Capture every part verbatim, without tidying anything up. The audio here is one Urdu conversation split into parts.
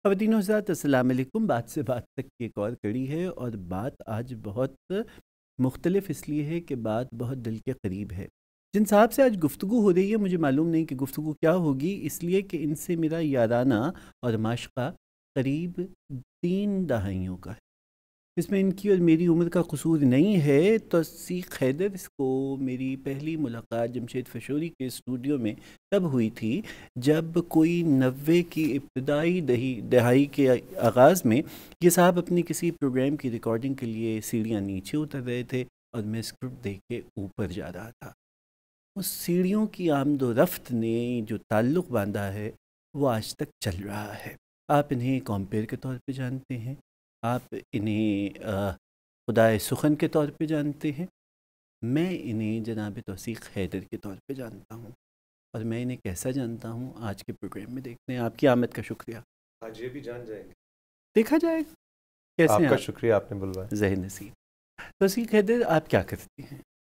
خواتین و حضرات السلام علیکم. بات سے بات تک کی ایک اور کڑی ہے، اور بات آج بہت مختلف اس لیے ہے کہ بات بہت دل کے قریب ہے. جن صاحب سے آج گفتگو ہو رہی ہے مجھے معلوم نہیں کہ گفتگو کیا ہوگی، اس لیے کہ ان سے میرا یارانہ اور معاشقہ قریب تین دہائیوں کا ہے. اس میں ان کی اور میری عمر کا قصور نہیں ہے. توثیق حیدر، اس کو میری پہلی ملاقات جمشید فشوری کے اسٹوڈیو میں تب ہوئی تھی جب کوئی نوے کی ابتدائی دہی دہائی کے آغاز میں یہ صاحب اپنی کسی پروگرام کی ریکارڈنگ کے لیے سیڑھیاں نیچے اتر رہے تھے اور میں اسکرپٹ دیکھ کے اوپر جا رہا تھا. اس سیڑھیوں کی آمد و رفت نے جو تعلق باندھا ہے وہ آج تک چل رہا ہے. آپ انہیں کمپیئر کے طور پہ جانتے ہیں، آپ انہیں خدائے سخن کے طور پہ جانتے ہیں، میں انہیں جناب توثیق حیدر کے طور پہ جانتا ہوں. اور میں انہیں کیسا جانتا ہوں آج کے پروگرام میں دیکھتے ہیں. آپ کی آمد کا شکریہ. آج یہ بھی جان جائیں گے، دیکھا جائے گا. کیسے آپ ہیں کا شکریہ آپ نے بلوایا. ذہن نصیب. توثیق حیدر، آپ کیا کرتے ہیں؟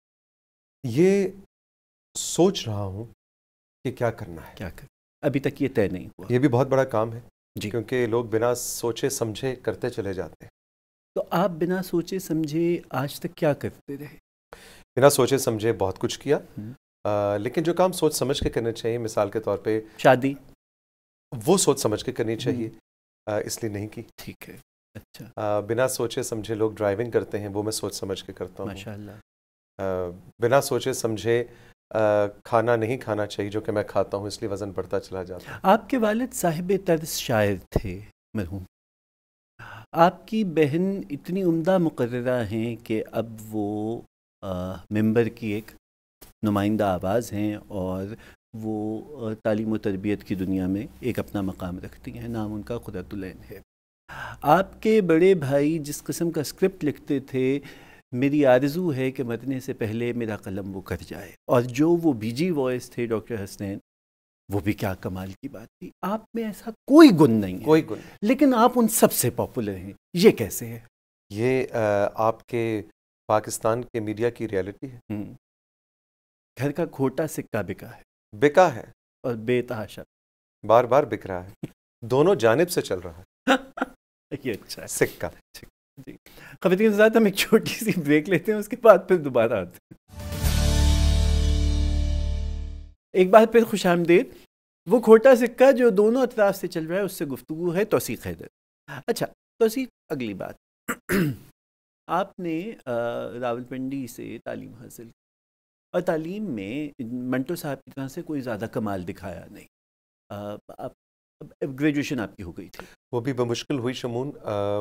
یہ سوچ رہا ہوں کہ کیا کرنا ہے. کیا کر ابھی تک یہ طے نہیں ہوا. یہ بھی بہت بڑا کام ہے جی. کیونکہ لوگ بنا سوچے سمجھے کرتے چلے جاتے ہیں. تو آپ بنا سوچے سمجھے آج تک کیا کرتے رہے؟ بنا سوچے سمجھے بہت کچھ کیا، ہم، آ, لیکن جو کام سوچ سمجھ کے کرنے چاہیے، مثال کے طور پہ شادی وہ سوچ سمجھ کے کرنی چاہیے، آ, اس لیے نہیں کی. ٹھیک ہے. اچھا، آ, بنا سوچے سمجھے لوگ ڈرائیونگ کرتے ہیں، وہ میں سوچ سمجھ کے کرتا ہوں. ماشاء اللہ. آ, بنا سوچے سمجھے آ, کھانا نہیں کھانا چاہیے جو کہ میں کھاتا ہوں، اس لیے وزن بڑھتا چلا جاتا ہے. آپ کے والد صاحب طرز شاعر تھے مرحوم. آپ کی بہن اتنی عمدہ مقررہ ہیں کہ اب وہ ممبر کی ایک نمائندہ آواز ہیں اور وہ تعلیم و تربیت کی دنیا میں ایک اپنا مقام رکھتی ہیں. نام ان کا قدرت العین ہے. آپ کے بڑے بھائی جس قسم کا اسکرپٹ لکھتے تھے، میری آرزو ہے کہ مرنے سے پہلے میرا قلم وہ کر جائے. اور جو وہ بی جی وائس تھے ڈاکٹر حسنین، وہ بھی کیا کمال کی بات تھی. آپ میں ایسا کوئی گن نہیں ہے، کوئی گن نہیں. لیکن آپ ان سب سے پاپولر ہیں. یہ کیسے ہے؟ یہ آ, آپ کے پاکستان کے میڈیا کی ریالٹی ہے. ہم، گھر کا کھوٹا سکہ بکا ہے بکا ہے اور بے تحاشا بار بار بک رہا ہے، دونوں جانب سے چل رہا ہے یہ اچھا ہے. سکہ. جی خواتین حضرات، ہم ایک چھوٹی سی بریک لیتے ہیں، اس کے بعد پھر دوبارہ آتے ہیں. ایک بار پھر خوش آمدید. وہ کھوٹا سکہ جو دونوں اطراف سے چل رہا ہے اس سے گفتگو ہے توثیق حیدر. اچھا توثیق، اگلی بات، آپ نے راولپنڈی سے تعلیم حاصل کی اور تعلیم میں منٹو صاحب کی طرح سے کوئی زیادہ کمال دکھایا نہیں. آپ گریجویشن آپ کی ہو گئی تھی. وہ بھی بمشکل ہوئی شمون. آ,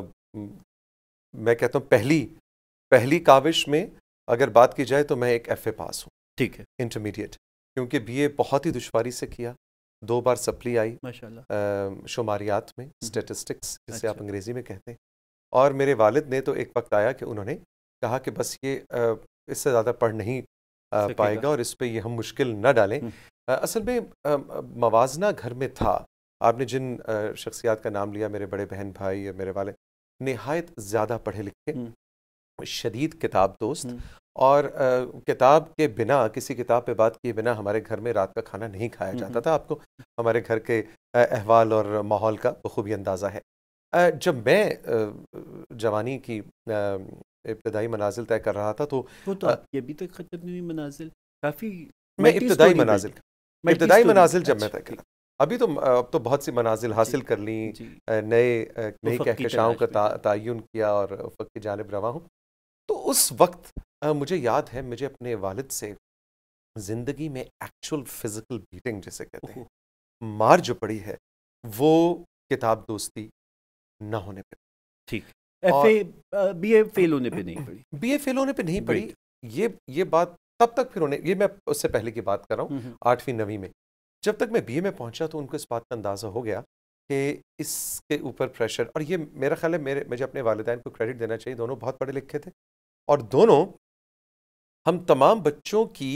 میں کہتا ہوں پہلی پہلی کاوش میں اگر بات کی جائے تو میں ایک ایف اے پاس ہوں. ٹھیک ہے. انٹرمیڈیٹ، کیونکہ بی اے بہت ہی دشواری سے کیا. دو بار سپلی آئی ماشاء اللہ. شماریات میں، اسٹیٹسٹکس جسے آپ اچھا. انگریزی میں کہتے ہیں. اور میرے والد نے تو ایک وقت آیا کہ انہوں نے کہا کہ بس یہ آ, اس سے زیادہ پڑھ نہیں آ, پائے گا اور اس پہ یہ ہم مشکل نہ ڈالیں. آ, اصل میں آ, موازنہ گھر میں تھا. آپ نے جن آ, شخصیات کا نام لیا، میرے بڑے بہن بھائی، میرے والد نہایت زیادہ پڑھے لکھے، شدید کتاب دوست، اور آ, کتاب کے بنا، کسی کتاب پہ بات کیے بنا ہمارے گھر میں رات کا کھانا نہیں کھایا جاتا تھا. آپ کو ہمارے گھر کے احوال اور ماحول کا بخوبی اندازہ ہے. آ, جب میں آ, جوانی کی آ, ابتدائی منازل طے کر رہا تھا تو وہ تو آپ کی ابھی تک ختم نہیں ہوئی منازل، کافی میں ابتدائی منازل ابتدائی منازل جب میں طے کرا. ابھی تو اب تو بہت سی منازل حاصل کر لیں، نئے نئی کہکشاؤں کا تعین کیا اور افق کی جانب رواں ہوں. تو اس وقت مجھے یاد ہے مجھے اپنے والد سے زندگی میں ایکچول فزیکل بیٹنگ جسے کہتے ہیں، مار جو پڑی ہے، وہ کتاب دوستی نہ ہونے پہ. ٹھیک. ایف اے بی اے فیل ہونے پہ نہیں پڑی. بی اے فیل ہونے پہ نہیں پڑی. یہ یہ بات تب تک پھر ہونے، یہ میں اس سے پہلے کی بات کر رہا ہوں، آٹھویں نویں میں. جب تک میں بی اے میں پہنچا تو ان کو اس بات کا اندازہ ہو گیا کہ اس کے اوپر پریشر، اور یہ میرا خیال ہے میرے مجھے اپنے والدین کو کریڈٹ دینا چاہیے، دونوں بہت پڑھے لکھے تھے اور دونوں ہم تمام بچوں کی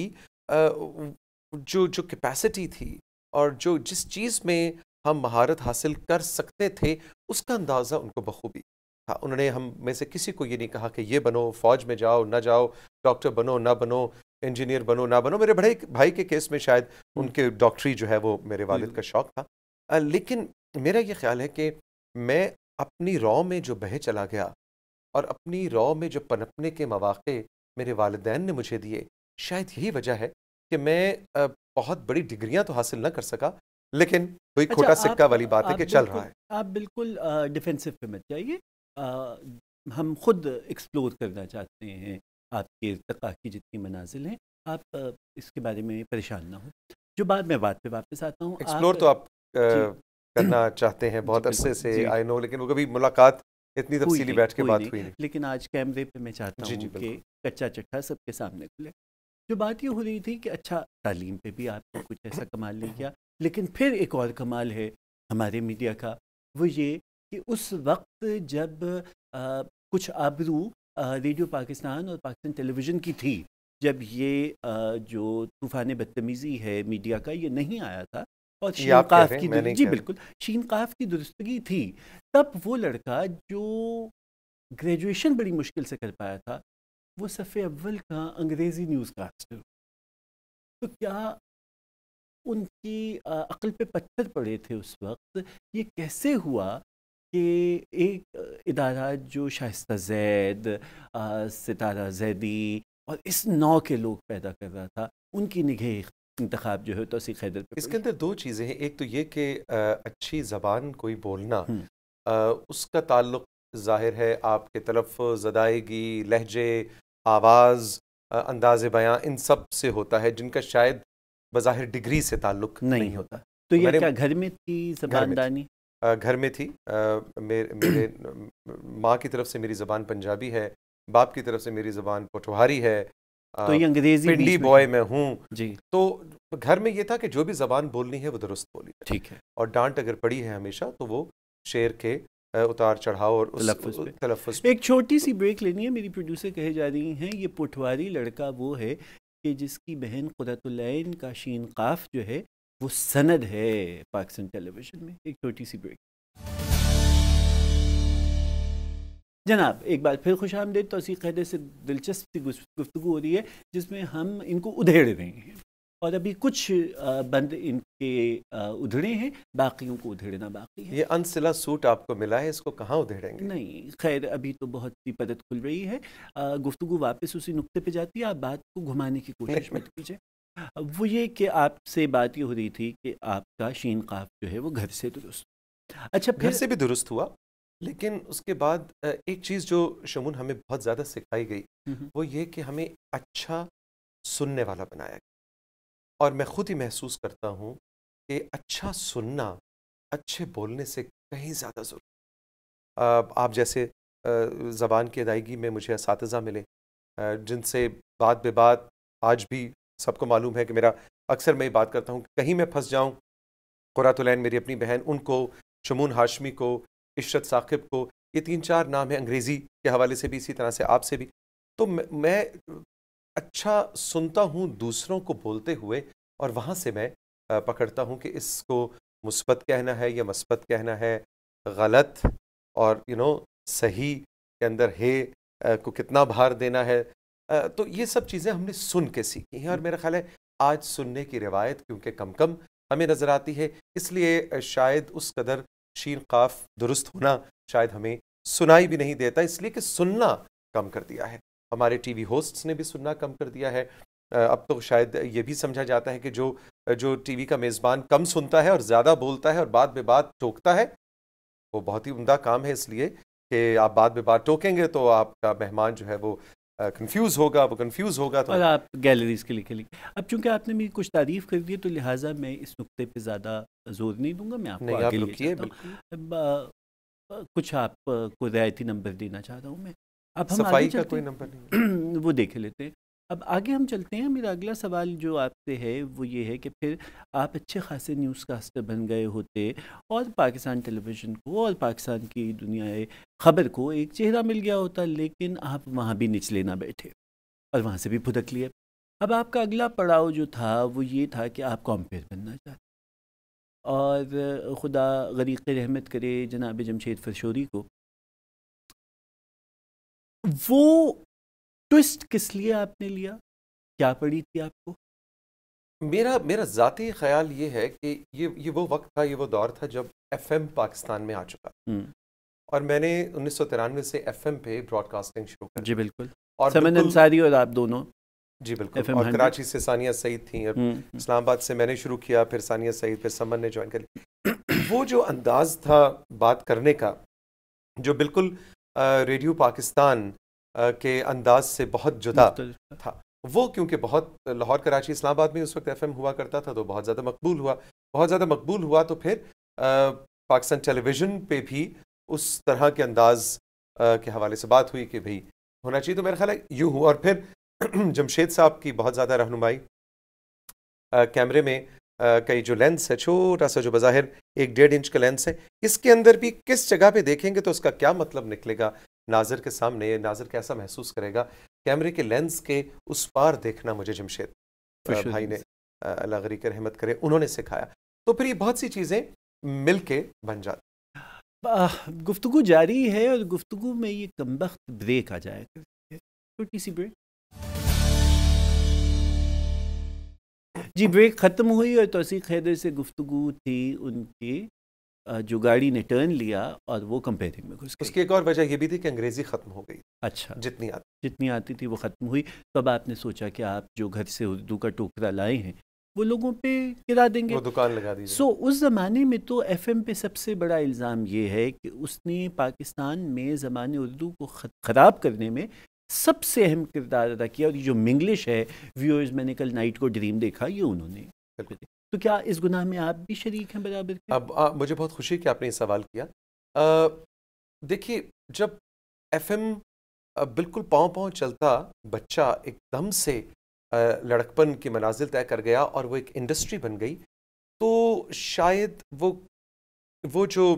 جو جو کیپیسٹی تھی اور جو جس چیز میں ہم مہارت حاصل کر سکتے تھے اس کا اندازہ ان کو بخوبی تھا. انہوں نے ہم میں سے کسی کو یہ نہیں کہا کہ یہ بنو، فوج میں جاؤ نہ جاؤ، ڈاکٹر بنو نہ بنو، انجینئر بنو نہ بنو. میرے بڑے بھائی کے کیس میں شاید ان کے ڈاکٹری جو ہے وہ میرے والد کا شوق تھا، لیکن میرا یہ خیال ہے کہ میں اپنی رو میں جو بہہ چلا گیا اور اپنی رو میں جو پنپنے کے مواقع میرے والدین نے مجھے دیے، شاید یہی وجہ ہے کہ میں بہت بڑی ڈگریاں تو حاصل نہ کر سکا، لیکن کوئی اچھا کھوٹا سکہ آپ والی بات ہے آپ کہ چل بالکل رہا ہے۔ آپ بالکل ڈیفینسو پہ مت جائیے، ہم خود ایکسپلور کرنا چاہتے ہیں آپ کے ارتقاء کی جتنی منازل ہیں، آپ اس کے بارے میں پریشان نہ ہو۔ جو بات میں بات پہ واپس آتا ہوں، ایکسپلور آپ تو آپ جی کرنا چاہتے ہیں جی بہت عرصے بالکل سے، جی آئی نو، لیکن وہ کبھی ملاقات اتنی ہوئی تفصیلی نہیں بیٹھ کے ہوئی بات ہوئی نہیں نہیں۔ لیکن آج کیمرے پہ میں چاہتا جی جی ہوں کہ بالکل۔ کچا چٹھا سب کے سامنے کھلے۔ جو بات یہ ہو رہی تھی کہ اچھا تعلیم پہ بھی آپ نے کچھ ایسا کمال نہیں کیا، لیکن پھر ایک اور کمال ہے ہمارے میڈیا کا، وہ یہ کہ اس وقت جب آ, کچھ آبرو آ, ریڈیو پاکستان اور پاکستان ٹیلی ویژن کی تھی، جب یہ آ, جو طوفان بدتمیزی ہے میڈیا کا یہ نہیں آیا تھا اور یہ شین آپ کہہ قاف رہے ہیں، کی میں در... نہیں جی کہہ رہا۔ بالکل شین قاف کی درستگی تھی، تب وہ لڑکا جو گریجویشن بڑی مشکل سے کر پایا تھا وہ صف اول کا انگریزی نیوز کاسٹر، تو کیا ان کی عقل پہ پتھر پڑے تھے اس وقت؟ یہ کیسے ہوا کہ ایک ادارہ جو شائستہ زید، ستارہ زیدی اور اس نوع کے لوگ پیدا کر رہا تھا، ان کی نگہ انتخاب جو ہے توثیق حیدر پہ اس پڑی؟ کے اندر دو چیزیں ہیں، ایک تو یہ کہ اچھی زبان کوئی بولنا، ہم، اس کا تعلق ظاہر ہے آپ کے تلفظ، ادائیگی، لہجے، آواز، انداز بیاں، ان سب سے ہوتا ہے، جن کا شاید بظاہر ڈگری سے تعلق نہیں نہیں ہوتا، ہوتا۔ تو تو یہ میں نے کیا گھر میں تھی گھر زبان میں تھی، دانی؟ گھر میں تھی، میرے ماں کی طرف سے میری زبان پنجابی ہے، باپ کی طرف سے میری زبان پٹوہاری ہے، تو یہ انگریزی پنڈی بیچ میں بوائے میں ہوں، جی تو گھر میں یہ تھا کہ جو بھی زبان بولنی ہے وہ درست بولی ہے، ٹھیک ہے، اور ڈانٹ اگر پڑی ہے ہمیشہ تو وہ شعر کے اتار چڑھاؤ اور اس تلفظ پہ۔ تلفظ۔ ایک چھوٹی سی بریک لینی ہے، میری پروڈیوسر کہے جا رہی ہیں یہ پٹواری لڑکا وہ ہے کہ جس کی بہن قرۃ العین کا شین قاف جو ہے وہ سند ہے پاکستان ٹیلی ویژن میں۔ ایک چھوٹی سی بریک۔ جناب ایک بار پھر خوش آمدید۔ توثیق حیدر سے دلچسپ سی گفتگو ہو رہی ہے جس میں ہم ان کو ادھیڑ رہے ہیں، اور ابھی کچھ بند ان کے ادھڑے ہیں، باقیوں کو ادھیڑنا باقی ہے۔ یہ انسلا سوٹ آپ کو ملا ہے، اس کو کہاں ادھیڑیں گے؟ نہیں خیر، ابھی تو بہت سی پرت کھل رہی ہے، گفتگو واپس اسی نقطے پہ جاتی ہے، آپ بات کو گھمانے کی کوشش مت کیجیے۔ وہ یہ کہ آپ سے بات یہ ہو رہی تھی کہ آپ کا شین قاف جو ہے وہ گھر سے درست، اچھا گھر پھر سے بھی درست ہوا، لیکن اس کے بعد ایک چیز جو شمون ہمیں بہت زیادہ سکھائی گئی وہ یہ کہ ہمیں اچھا سننے والا بنایا گیا، اور میں خود ہی محسوس کرتا ہوں کہ اچھا سننا اچھے بولنے سے کہیں زیادہ ضرور۔ آپ جیسے زبان کی ادائیگی میں مجھے اساتذہ ملے جن سے بات بے بات آج بھی سب کو معلوم ہے کہ میرا اکثر میں یہ بات کرتا ہوں کہ کہیں میں پھنس جاؤں، قرۃ العین میری اپنی بہن، ان کو، شمون ہاشمی کو، عشرت ثاقب کو، یہ تین چار نام ہیں، انگریزی کے حوالے سے بھی، اسی طرح سے آپ سے بھی، تو میں اچھا سنتا ہوں دوسروں کو بولتے ہوئے، اور وہاں سے میں پکڑتا ہوں کہ اس کو مثبت کہنا ہے یا مثبت کہنا ہے، غلط اور یو نو صحیح کے اندر ہے کو کتنا بھار دینا ہے، تو یہ سب چیزیں ہم نے سن کے سیکھی ہیں، اور میرا خیال ہے آج سننے کی روایت کیونکہ کم کم ہمیں نظر آتی ہے، اس لیے شاید اس قدر شین قاف درست ہونا شاید ہمیں سنائی بھی نہیں دیتا، اس لیے کہ سننا کم کر دیا ہے، ہمارے ٹی وی ہوسٹس نے بھی سننا کم کر دیا ہے۔ اب تو شاید یہ بھی سمجھا جاتا ہے کہ جو جو ٹی وی کا میزبان کم سنتا ہے اور زیادہ بولتا ہے اور بات بے بات ٹوکتا ہے وہ بہت ہی عمدہ کام ہے، اس لیے کہ آپ بات بے بات ٹوکیں گے تو آپ کا مہمان جو ہے وہ کنفیوز ہوگا، وہ کنفیوز ہوگا تو اور آپ گیلریز کے لیے کھیلیں گے۔ اب چونکہ آپ نے میری کچھ تعریف کر دی ہے تو لہٰذا میں اس نقطے پہ زیادہ زور نہیں دوں گا، میں آپ کو نہیں، آگے آپ لے رکیے چلتا بالکل، ہوں۔ کچھ آپ کو رعایتی نمبر دینا چاہ رہا ہوں میں، اب ہم آگے صفائی کا چلتے کوئی نمبر نہیں ہیں وہ دیکھ لیتے ہیں۔ اب آگے ہم چلتے ہیں، میرا اگلا سوال جو آپ سے ہے وہ یہ ہے کہ پھر آپ اچھے خاصے نیوز کاسٹر بن گئے ہوتے اور پاکستان ٹیلی ویژن کو اور پاکستان کی دنیا خبر کو ایک چہرہ مل گیا ہوتا، لیکن آپ وہاں بھی نچلے نہ بیٹھے اور وہاں سے بھی پھدک لیے۔ اب آپ کا اگلا پڑاؤ جو تھا وہ یہ تھا کہ آپ کمپیئر بننا چاہتے، اور خدا غریق رحمت کرے جناب جمشید فرشوری کو، وہ ٹوسٹ کس لیے آپ نے لیا؟ کیا پڑی تھی آپ کو؟ میرا میرا ذاتی خیال یہ ہے کہ یہ یہ وہ وقت تھا، یہ وہ دور تھا جب ایف ایم پاکستان میں آ چکا ہوں، اور میں نے انیس سو ترانوے سے ایف ایم پہ براڈ کاسٹنگ شروع کر جی بالکل. اور سمن بالکل انصاری اور آپ دونوں جی ایف بالکل ایم اور ہنڈریڈ. کراچی سے ثانیہ سعید تھیں اور ہوں، اسلام آباد سے میں نے شروع کیا, پھر ثانیہ سعید, پھر سمن نے جوائن کر لی. وہ جو انداز تھا بات کرنے کا جو بالکل ریڈیو پاکستان کے انداز سے بہت جدا مختلف تھا, وہ کیونکہ بہت لاہور کراچی اسلام آباد میں اس وقت ایف ایم ہوا کرتا تھا تو بہت زیادہ مقبول ہوا بہت زیادہ مقبول ہوا تو پھر پاکستان ٹیلی ویژن پہ بھی اس طرح کے انداز کے حوالے سے بات ہوئی کہ بھئی ہونا چاہیے. تو میرا خیال ہے یوں ہوا, اور پھر جمشید صاحب کی بہت زیادہ رہنمائی, کیمرے میں کئی جو لینس ہے چھوٹا سا جو بظاہر ایک ڈیڑھ انچ کا لینس ہے, اس کے اندر بھی کس جگہ پہ دیکھیں گے تو اس کا کیا مطلب نکلے گا ناظر کے سامنے, ناظر کیسا محسوس کرے گا, کیمرے کے لینس کے اس پار دیکھنا مجھے جمشید بھائی نے اللہ غری کی رحمت کرے انہوں نے سکھایا. تو پھر یہ بہت سی چیزیں مل کے بن جاتی. گفتگو جاری ہے اور گفتگو میں یہ کمبخت بریک آ جائے گا, چھوٹی سی بریک. جی بریک ختم ہوئی اور توثیق حیدر سے گفتگو تھی ان کی جو گاڑی نے ٹرن لیا اور وہ کمپیرنگ میں گھس گئی. اس کی ایک اور وجہ یہ بھی تھی کہ انگریزی ختم ہو گئی. اچھا, جتنی آتی جتنی آتی تھی وہ ختم ہوئی. تو اب آپ نے سوچا کہ آپ جو گھر سے اردو کا ٹوکرا لائے ہیں وہ لوگوں پہ گرا دیں گے, وہ دکان لگا دی. سو اس زمانے میں تو ایف ایم پہ سب سے بڑا الزام یہ ہے کہ اس نے پاکستان میں زبان اردو کو خراب کرنے میں سب سے اہم کردار ادا کیا, اور یہ جو منگلش ہے ویورز میں نے کل نائٹ کو ڈریم دیکھا یہ انہوں نے. تو کیا اس گناہ میں آپ بھی شریک ہیں برابر کے؟ اب آ, مجھے بہت خوشی کہ آپ نے یہ سوال کیا. دیکھیے جب ایف ایم بالکل پاؤں پاؤں چلتا بچہ ایک دم سے لڑکپن کی منازل طے کر گیا اور وہ ایک انڈسٹری بن گئی, تو شاید وہ وہ جو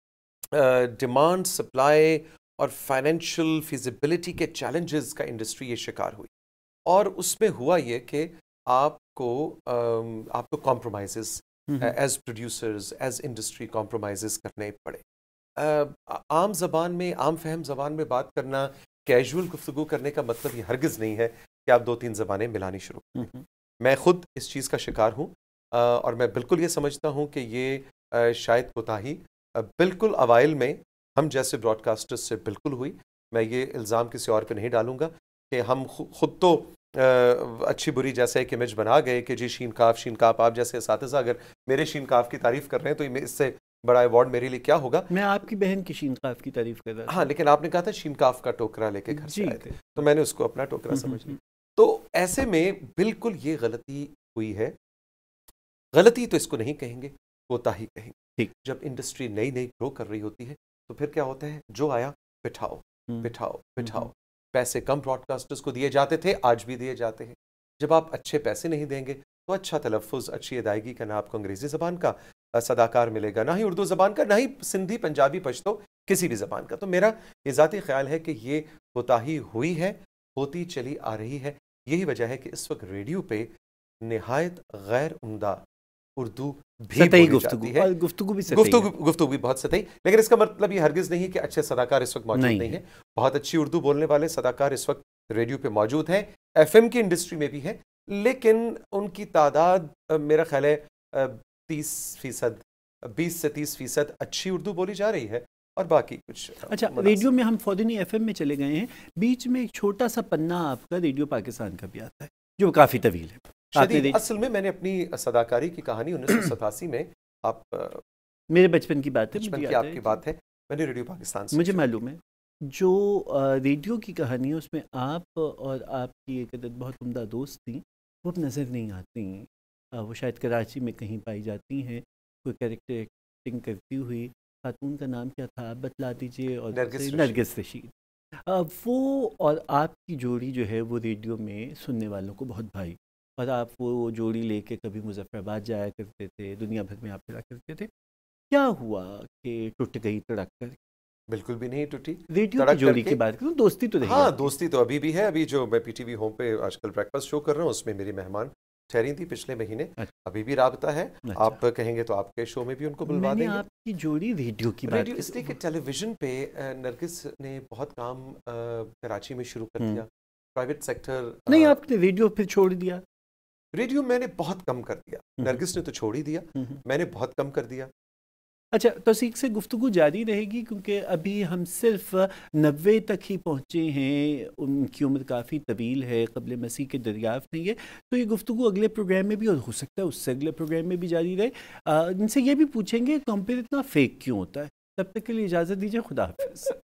ڈیمانڈ سپلائی اور فائنینشیل فیزیبلٹی کے چیلنجز کا انڈسٹری یہ شکار ہوئی, اور اس میں ہوا یہ کہ آپ کو آپ کو compromises as producers as industry compromises کرنے پڑے. عام زبان میں عام فہم زبان میں بات کرنا, کیجول گفتگو کرنے کا مطلب یہ ہرگز نہیں ہے کہ آپ دو تین زبانیں ملانی شروع کریں. میں خود اس چیز کا شکار ہوں اور میں بالکل یہ سمجھتا ہوں کہ یہ شاید کوتاہی بالکل اوائل میں ہم جیسے براڈ کاسٹرز سے بالکل ہوئی. میں یہ الزام کسی اور پہ نہیں ڈالوں گا کہ ہم خود تو اچھی بری جیسا ایک امیج بنا گئے کہ جی شین کاف شین کاف آپ جیسے اساتذہ اگر میرے شین کاف کی تعریف کر رہے ہیں تو اس سے بڑا ایوارڈ میرے لیے کیا ہوگا. میں آپ کی بہن کی شین کاف کی تعریف کر رہا تھا. ہاں لیکن آپ نے کہا تھا شین کاف کا ٹوکرا لے کے گھر سے آئے تھے, تو میں نے اس کو اپنا ٹوکرا سمجھ لیا. تو ایسے میں بالکل یہ غلطی ہوئی ہے. غلطی تو اس کو نہیں کہیں گے, کوتاہی کہیں گے. جب انڈسٹری نئی نئی گرو کر رہی ہوتی ہے تو پھر کیا ہوتا ہے, جو آیا بٹھاؤ بٹھاؤ بٹھاؤ. پیسے کم براڈ کاسٹرز کو دیے جاتے تھے, آج بھی دیے جاتے ہیں. جب آپ اچھے پیسے نہیں دیں گے تو اچھا تلفظ اچھی ادائیگی کا نہ آپ کو انگریزی زبان کا صداکار ملے گا, نہ ہی اردو زبان کا, نہ ہی سندھی پنجابی پشتو کسی بھی زبان کا. تو میرا یہ ذاتی خیال ہے کہ یہ کوتاہی ہوئی ہے, ہوتی چلی آ رہی ہے. یہی وجہ ہے کہ اس وقت ریڈیو پہ نہایت غیر عمدہ اردو بھی بولی جاتی ہے. گفتگو بھی گفتگو گفتگو بھی بہت سطحی, لیکن اس کا مطلب یہ ہرگز نہیں کہ اچھے صداکار اس وقت موجود نہیں ہیں. بہت اچھی اردو بولنے والے صداکار اس وقت ریڈیو پہ موجود ہیں, ایف ایم کی انڈسٹری میں بھی ہے, لیکن ان کی تعداد میرا خیال ہے تیس فیصد بیس سے تیس فیصد اچھی اردو بولی جا رہی ہے اور باقی کچھ. اچھا ریڈیو میں ہم فوراً ایف ایم میں چلے گئے ہیں, بیچ میں ایک چھوٹا سا پنا آپ کا ریڈیو پاکستان کا بھی آتا ہے جو کافی طویل ہے. شدید اصل میں میں نے اپنی صداکاری کی کہانی انیس سو ستاسی میں, آپ میرے بچپن کی بات ہے, بچپن کی آپ کی بات ہے, میں نے ریڈیو پاکستان سے مجھے معلوم ہے جو ریڈیو کی کہانی ہے اس میں آپ اور آپ کی ایک عدد بہت عمدہ دوست تھیں, وہ اب نظر نہیں آتی ہیں. وہ شاید کراچی میں کہیں پائی جاتی ہیں. کوئی کیریکٹر ایکٹنگ کرتی ہوئی خاتون کا نام کیا تھا آپ بتلا دیجیے. اور نرگس رشید. وہ اور آپ کی جوڑی جو ہے وہ ریڈیو میں سننے والوں کو بہت بھائی, اور آپ وہ جوڑی لے کے کبھی مظفر آباد جایا کرتے تھے, دنیا بھر میں آپ پھرا کرتے تھے. کیا ہوا کہ ٹوٹ گئی تڑک کر؟ بالکل بھی نہیں ٹوٹی. ریڈیو کی جوڑی کی بات کروں, دوستی تو رہی. ہاں دوستی تو ابھی بھی ہے. ابھی جو میں پی ٹی وی ہوم پہ آج کل بریک فاسٹ شو کر رہا ہوں اس میں میری مہمان ٹھہری تھی پچھلے مہینے, ابھی بھی رابطہ ہے. آپ کہیں گے تو آپ کے شو میں بھی ان کو بلوا دیں گے. آپ کی جوڑی ریڈیو کی بات, ریڈیو اس لیے کہ ٹیلی ویژن پہ نرگس نے بہت کام کراچی میں شروع کر دیا, پرائیویٹ سیکٹر. نہیں آپ نے ریڈیو پھر چھوڑ دیا؟ ریڈیو میں نے بہت کم کر دیا. نرگس نے تو چھوڑ ہی دیا, میں نے بہت کم کر دیا. اچھا توثیق سے گفتگو جاری رہے گی کیونکہ ابھی ہم صرف نوے تک ہی پہنچے ہیں، ان کی عمر کافی طویل ہے، قبل مسیح کے دریافت نہیں ہے، تو یہ گفتگو اگلے پروگرام میں بھی اور ہو سکتا ہے اس سے اگلے پروگرام میں بھی جاری رہے. ان سے یہ بھی پوچھیں گے کمپیئر اتنا فیک کیوں ہوتا ہے. تب تک کے لیے اجازت دیجیے، خدا حافظ.